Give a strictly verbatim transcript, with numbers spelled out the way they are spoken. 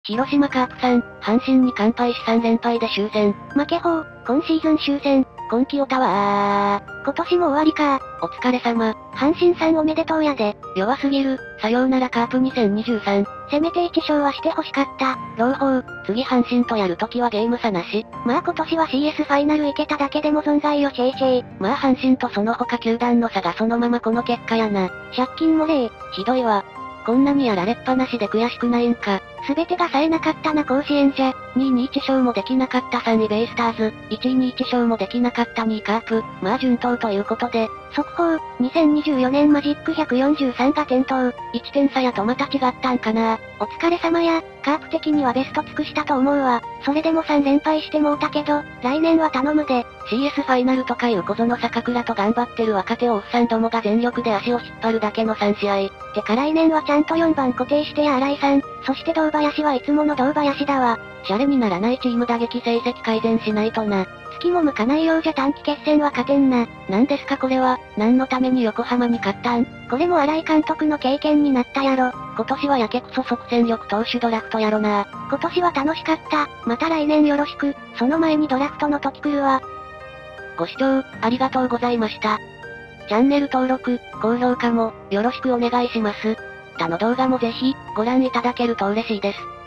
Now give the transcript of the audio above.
広島カープさん、阪神に完敗しさん連敗で終戦。 負け法、今シーズン終戦。 今季オタはあー。 今年も終わりか。 お疲れ様。 阪神さんおめでとうやで。 弱すぎる。さようならカープにせんにじゅうさん。 せめていち勝はして欲しかった。 朗報、次阪神とやるときはゲーム差なし。 まあ今年は シーエス ファイナル行けただけでも存外よチェイチェイ。 まあ阪神とその他球団の差がそのままこの結果やな。 借金も例。 ひどいわ。こんなにやられっぱなしで悔しくないんか。 すべてが冴えなかったな甲子園じゃ。 にいにいち勝もできなかったさんいベイスターズ、いちいにいち勝もできなかったにいカープ、まあ順当ということで。 速報、にせんにじゅうよねんマジックひゃくよんじゅうさんが点灯。 いってん差やとまた違ったんかな。 お疲れ様や、カープ的にはベスト尽くしたと思うわ。それでもさん連敗してもうたけど、来年は頼むで。 シーエス ファイナルとかいう小園坂倉と頑張ってる若手をおっさんどもが全力で足を引っ張るだけのさん試合。 てか来年はちゃんとよんばん固定してや新井さん。そして堂林はいつもの堂林だわ。 シャレにならないチーム打撃成績改善しないとな。 月も向かないようじゃ短期決戦は勝てんな。 なんですかこれは、何のために横浜に勝ったん？ これも新井監督の経験になったやろ。 今年はやけくそ即戦力投手ドラフトやろな。 今年は楽しかった。また来年よろしく。その前にドラフトの時来るわ。 ご視聴、ありがとうございました。チャンネル登録、高評価も、よろしくお願いします。他の動画もぜひ、ご覧いただけると嬉しいです。